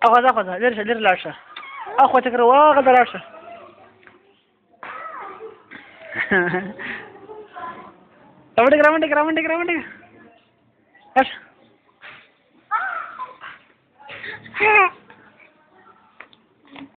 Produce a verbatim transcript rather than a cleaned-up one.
اخوځه اخوځه لرې شه لرې لاړ شه اخوا ته کړه واغځه لاړ شه راونډه راونډه راونډه راونډه لاړ شه